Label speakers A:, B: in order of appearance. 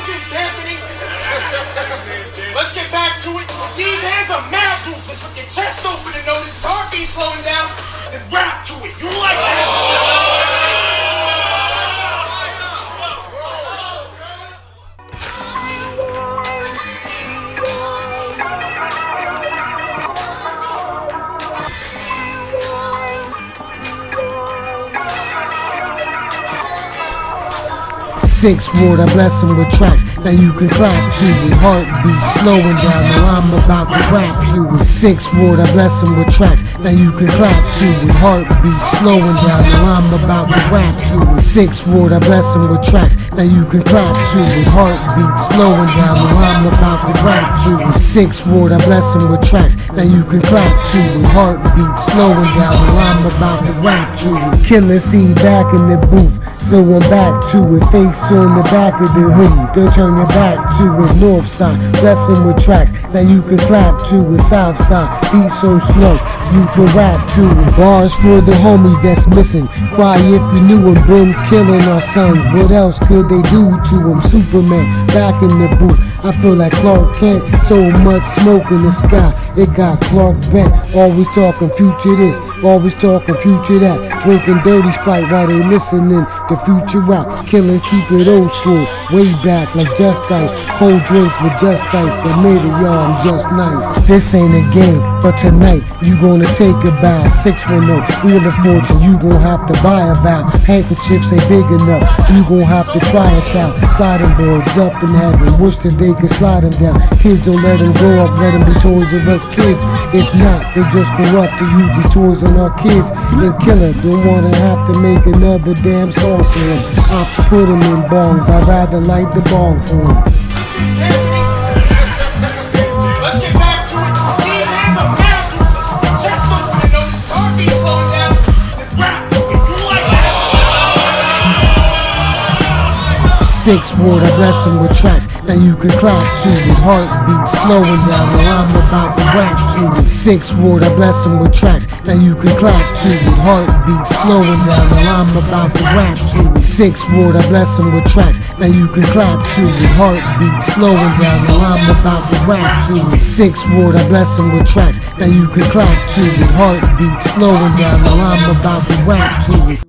A: Muxic, Anthony. Let's get back to it. These hands are mad ruthless. With your chest open and notice his heartbeat slowing down. Then rap to it. You like that?
B: 6 word, I bless him with tracks that you can clap to it. Heartbeat slowing down, now I'm about to rap to it. 6 word, I bless him with tracks that you can clap to it. Heartbeat slowing down, now I'm about to rap to it. 6 word, I bless him with tracks that you can clap to it. Heartbeat slowing down, now I'm about to rap to it. 6 word, I bless him with tracks that you can clap to it. Heartbeat slowing down, now I'm about to rap to it. Killer C back in the booth, so I'm back to it. Face on the back of the hoodie, they'll turn your back to it. North side, blessing with tracks that you can clap to it. South side, beat so slow, you can rap to it. Bars for the homies that's missing. Cry if you knew them, been killing our sons. What else could they do to them? Superman, back in the booth. I feel like Clark Kent, so much smoke in the sky. It got Clark bent, always talking future this, always talking future that. Drinking dirty Sprite while they listening to future rap. Killing, keep it old school, way back like Just Ice. Cold drinks with Just Ice, admit it y'all, I'm just nice. This ain't a game, but tonight you gonna take a bow. 610, Wheel of Fortune, you gon' have to buy a vow. Handkerchiefs ain't big enough, you gon' have to try it out. Sliding boards up in heaven, wish that they could slide them down. Kids don't let them grow up, let them be toys of us kids. If not, they just grow up to use these toys on our kids. And killer, don't wanna have to make another damn song for them. I'll put them in bongs, I'd rather light the bong for them.
A: Let's get back to it. These hands are mad ruthless. With your chest open and notice his heartbeat slowing down. Then rap to it. You like that?
B: 6 word, I bless him with tracks that you can clap to it. Heartbeat slowing down, now I'm about to rap to it. 6 word, I bless him with tracks that you can clap to it. Heartbeat slowing down, now I'm about to rap to it. 6 word, I bless him with tracks that you can clap to it. Heartbeat slowing down, now I'm about to rap to it. 6 word, I bless him with tracks that you can clap to it. Heartbeat slowing down, now I'm about to rap to it.